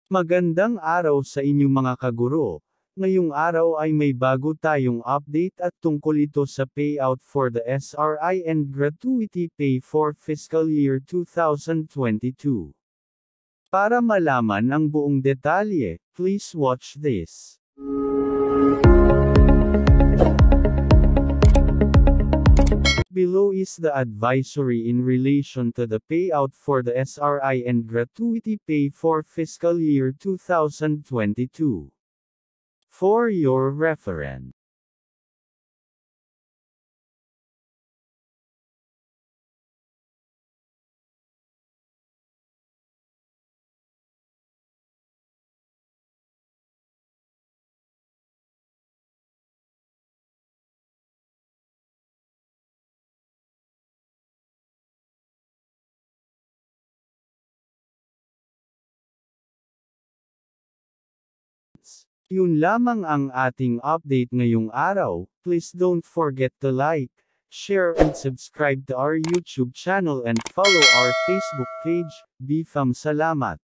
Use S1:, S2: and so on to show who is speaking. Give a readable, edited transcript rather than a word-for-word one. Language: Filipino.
S1: Magandang araw sa inyong mga kaguro. Ngayong araw ay may bago tayong update at tungkol ito sa payout for the SRI and gratuity pay for fiscal year 2022. Para malaman ang buong detalye, please watch this. Below is the advisory in relation to the payout for the SRI and gratuity pay for fiscal year 2022. For your reference. Yun lamang ang ating update ngayong araw. Please don't forget to like, share and subscribe to our YouTube channel and follow our Facebook page. Bifam salamat.